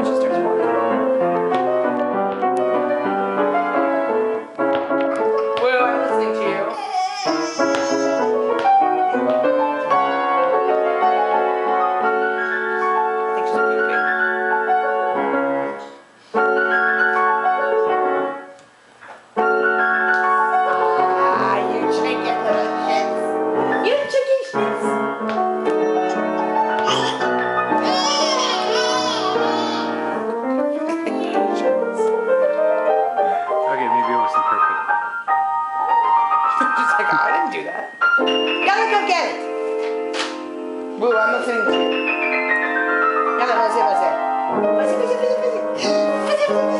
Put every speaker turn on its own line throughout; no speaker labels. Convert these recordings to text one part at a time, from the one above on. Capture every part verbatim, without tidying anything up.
she starts walking. Woo, I'm listening to you. I think she's pooping. Ah, you chicken little shits. You chicken shits.
Okay, maybe it wasn't perfect.
She's like, I didn't do that. Yalla, go get it. Woo, I'm listening to you. Yalla, vas-y, vas-y. Vas-y, vas-y, vas-y, vas-y. Vas-y, vas-y, vas-y.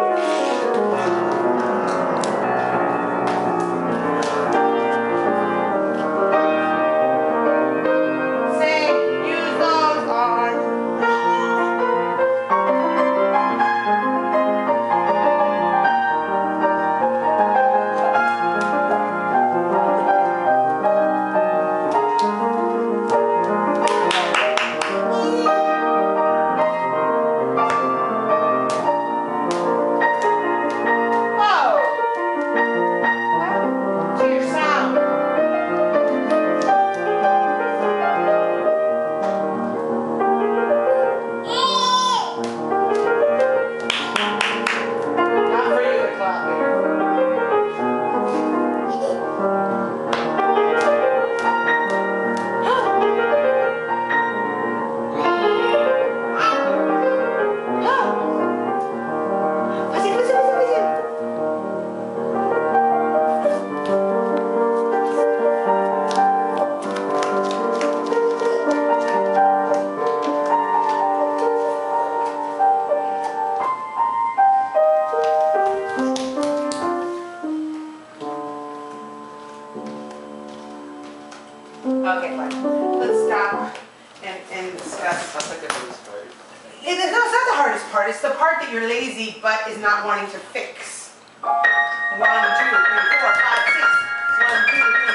Say, use those arms. Okay, fine. Let's stop and, and discuss.
That's like the hardest part.
It, no, it's not the hardest part. It's the part that you're lazy but is not wanting to fix. One, two, three, four, five, six. One, two, three,